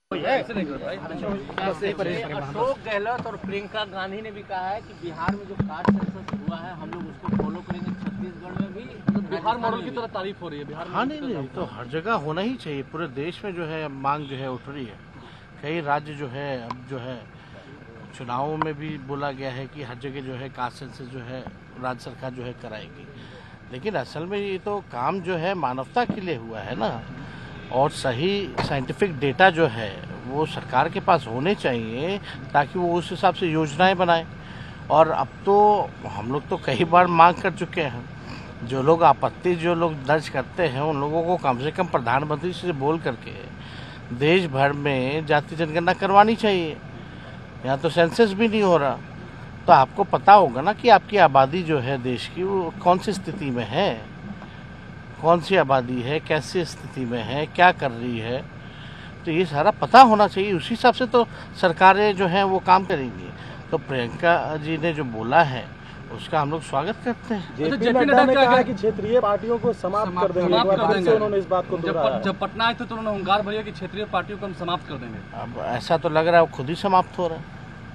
अशोक गहलोत और प्रियंका गांधी ने भी कहा है कि बिहार में जो कास्ट सेंसस हुआ है हम लोग उसको फॉलो करेंगे। छत्तीसगढ़ में भी बिहार मॉडल की तरह तारीफ हो रही है। बिहार हाँ नहीं तो हर जगह होना ही चाहिए। पूरे देश में जो है मांग जो है उठ रही है। कई राज्य जो है अब जो है चुनावों में भी बोला गया है कि हर जगह जो है कास्ट सेंसस जो है राज्य सरकार जो है कराएगी। लेकिन असल में ये तो काम जो है मानवता के लिए हुआ है ना, और सही साइंटिफिक डेटा जो है वो सरकार के पास होने चाहिए ताकि वो उस हिसाब से योजनाएं बनाए। और अब तो हम लोग तो कई बार मांग कर चुके हैं, जो लोग आपत्ति जो लोग दर्ज करते हैं उन लोगों को कम से कम प्रधानमंत्री से बोल करके देश भर में जाति जनगणना करवानी चाहिए। यहाँ तो सेंसस भी नहीं हो रहा, तो आपको पता होगा ना कि आपकी आबादी जो है देश की वो कौन सी स्थिति में है, कौन सी आबादी है, कैसी स्थिति में है, क्या कर रही है। तो ये सारा पता होना चाहिए, उसी हिसाब से तो सरकारें जो हैं वो काम करेंगी। तो प्रियंका जी ने जो बोला है उसका हम लोग स्वागत करते हैं। जेपी नड्डा ने कहा कि क्षेत्रीय पार्टियों को समाप्त कर देंगे। उन्होंने इस बात को दोहराया। जब पटना आए थे तो उन्होंने हुंकार भरी कि क्षेत्रीय पार्टियों को हम समाप्त कर देंगे। अब ऐसा तो लग रहा है वो खुद ही समाप्त हो रहा है।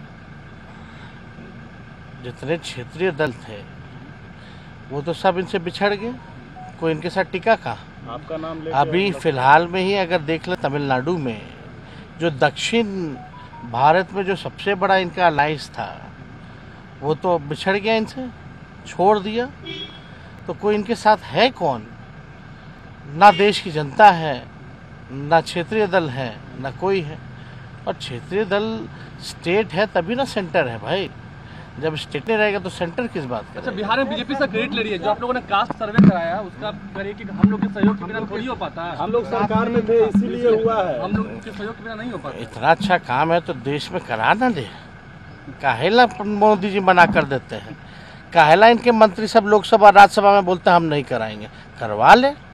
जितने क्षेत्रीय दल थे वो तो सब इनसे बिछड़ गए, कोई इनके साथ टिका का। आपका नाम ले अभी फिलहाल में ही अगर देख ले तमिलनाडु में जो दक्षिण भारत में जो सबसे बड़ा इनका अलायंस था वो तो बिछड़ गया, इनसे छोड़ दिया। तो कोई इनके साथ है कौन? ना देश की जनता है, ना क्षेत्रीय दल है, ना कोई है। और क्षेत्रीय दल स्टेट है तभी ना सेंटर है भाई। जब स्टेट नहीं रहेगा तो सेंटर किस बात का? अच्छा, बिहार में बीजेपी से क्रेडिट ले रही है। जो आप लोगों ने कास्ट सर्वे कराया उसका करिए कि हम लोग के सहयोग के बिना थोड़ी हो पाता है। हम लोग सरकार में थे इसीलिए हुआ है। हम लोग के सहयोग के बिना नहीं हो पाता। इतना अच्छा काम है तो देश में करा ना दे। काहेला मोदी जी मना कर देते हैं, काहेला इनके मंत्री सब लोकसभा राज्यसभा में बोलते हैं हम नहीं कराएंगे, करवा ले।